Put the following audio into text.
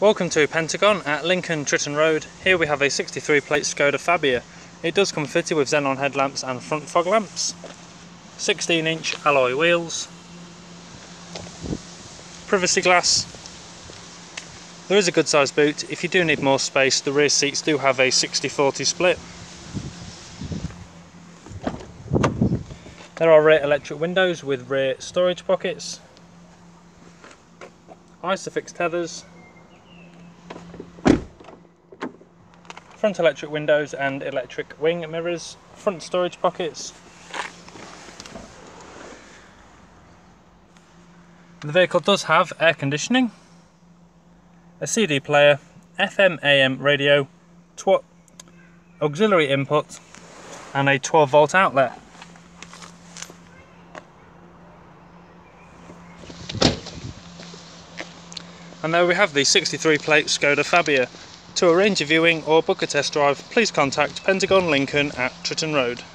Welcome to Pentagon at Lincoln Tritton Road. Here we have a 63 plate Skoda Fabia. It does come fitted with xenon headlamps and front fog lamps, 16-inch alloy wheels, privacy glass. There is a good sized boot. If you do need more space, the rear seats do have a 60-40 split. There are rear electric windows with rear storage pockets, isofix tethers, front electric windows and electric wing mirrors, front storage pockets. The vehicle does have air conditioning, a CD player, FM AM radio, auxiliary input and a 12-volt outlet. And there we have the 63 plate Skoda Fabia. To arrange a viewing or book a test drive, please contact Pentagon Lincoln at Tritton Road.